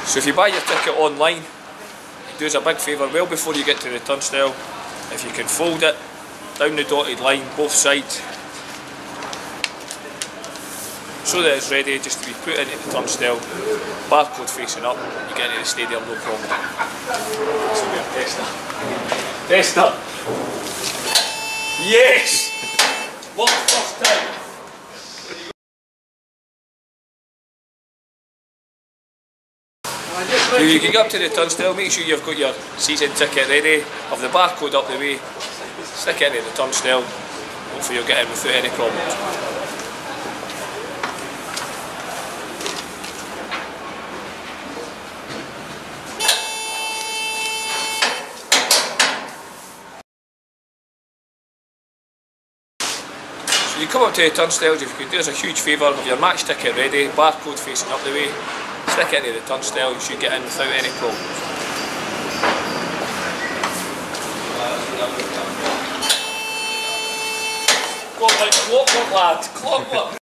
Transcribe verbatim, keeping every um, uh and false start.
So if you buy your ticket online, do us a big favour, well before you get to the turnstile, if you can fold it down the dotted line, both sides, so that it's ready just to be put into the turnstile, barcode facing up, you get into the stadium, no problem. So we have tester. Tester! Yes! What first time? So you can get up to the turnstile, make sure you've got your season ticket ready, have the barcode up the way, stick it into the turnstile, hopefully you'll get in without any problems. So you come up to the turnstiles, if you could do us a huge favour, have your match ticket ready, barcode facing up the way, stick it into the turnstile, you should get in without any problems. Go like clockwork, lad, clockwork.